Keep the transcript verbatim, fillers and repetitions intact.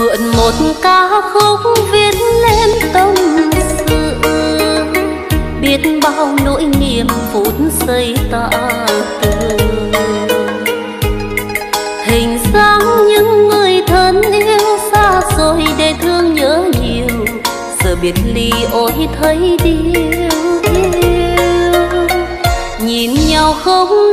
mượn một ca khúc viết lên tâm sự, biết bao nỗi niềm phút giây ta tường. Hình dáng những người thân yêu xa rồi để thương nhớ nhiều, giờ biệt ly ôi thấy điêu hiu. Nhìn nhau không